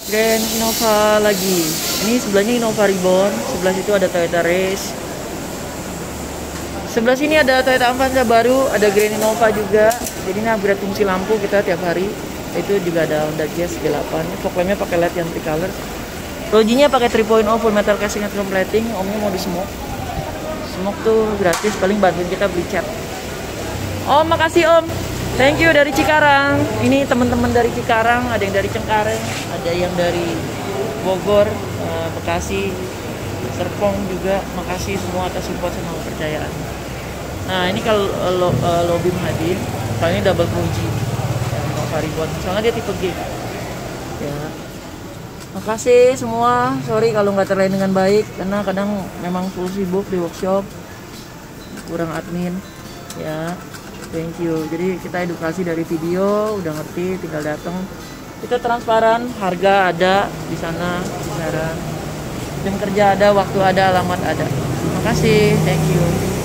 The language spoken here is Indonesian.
Grand Innova lagi. Ini sebelahnya Innova Reborn, sebelah situ ada Toyota Race. Sebelah sini ada Toyota Avanza baru, ada Grand Innova juga. Jadi ini upgrade fungsi lampu kita tiap hari. Itu juga ada Honda Jazz G8. Fog lampnya pakai LED yang tricolor. Loginya pakai 3.0 full metal casing and chrome plating. Omnya mau di smoke. Smoke tuh gratis, paling bantuin kita beli cat. Om, makasih Om. Thank you dari Cikarang. Ini teman-teman dari Cikarang, ada yang dari Cengkareng, ada yang dari Bogor, Bekasi, Serpong juga. Makasih semua atas support sama kepercayaan. Nah, ini kalau lobby Mahadi, kalau ini double kunci yang Innova Reborn. Soalnya dia tipe G. Ya. Makasih semua. Sorry kalau nggak terlayani dengan baik karena kadang memang full sibuk di workshop. Kurang admin. Ya. Thank you. Jadi kita edukasi dari video, udah ngerti, tinggal datang. Kita transparan, harga ada di sana, bicara. Jam kerja ada, waktu ada, alamat ada. Terima kasih. Thank you.